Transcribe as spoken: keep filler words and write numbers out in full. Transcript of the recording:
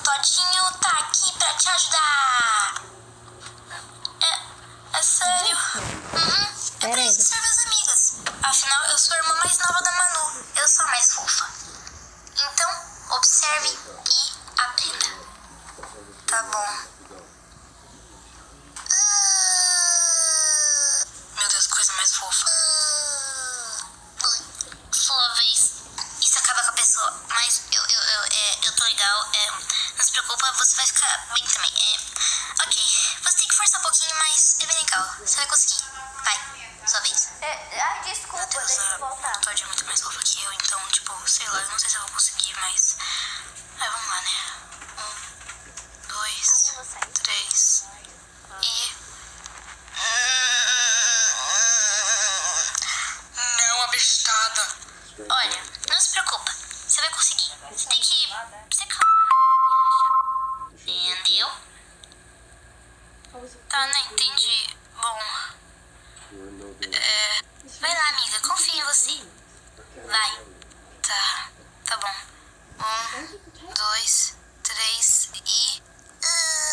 Todinho tá aqui pra te ajudar. É, é sério? Uhum. É pra isso que servem as amigas. Afinal, eu sou a irmã mais nova da Manu. Eu sou a mais fofa. Então, observe e aprenda. Tá bom. Meu Deus, coisa mais fofa. Sua vez. Isso acaba com a pessoa. Mas eu, eu, eu, é, eu tô legal. É, não se preocupa, você vai ficar bem também. É, ok, você tem que forçar um pouquinho, mas é bem legal. Você vai conseguir. Vai, sua vez. É, ai, desculpa, Meu Deus, deixa eu a voltar. Todd é muito mais fofa que eu, então, tipo, sei lá, eu não sei se eu vou conseguir, mas... Vai, vamos lá, né? Um, dois, três e... Não, abestada. Olha, não se preocupa, você vai conseguir. Você tem que... Você calma. Entendeu? Tá, não entendi. Bom... É... Vai lá, amiga, confia em você. Vai. Tá, tá bom. Um, dois, três e...